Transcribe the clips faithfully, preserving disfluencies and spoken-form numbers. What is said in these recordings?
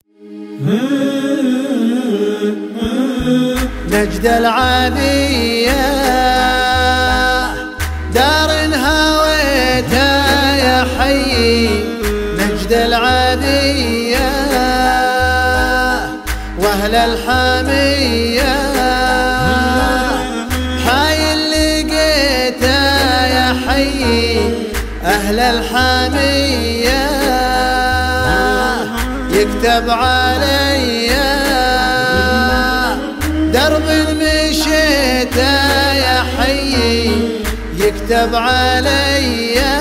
نجد العادية دار هويتها يا حي، نجد العادية واهل الحامية، حي اللي لقيتها يا حي اهل الحامية، يكتب عليا درب مشيته يا حي، يكتب عليا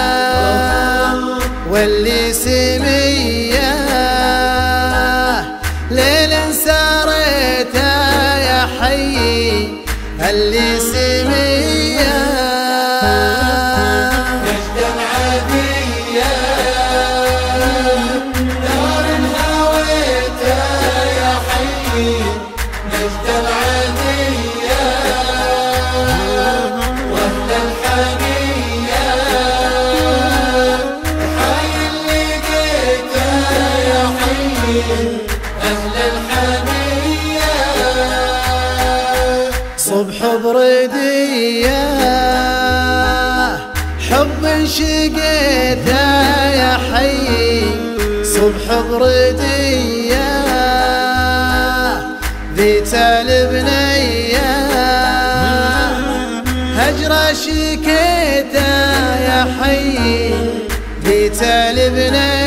واللي سميه ليل ساريته يا حي اللي سميه. نجد العادية دار هويته يا حي، نجد العادية واهل الحامية، حي اللي لقيته يا حي اهل الحامية. صبح بردية حب شقيته يا حي، صبح بردية ذيت البنية، هجر شكيته يا حي ذيت البنية،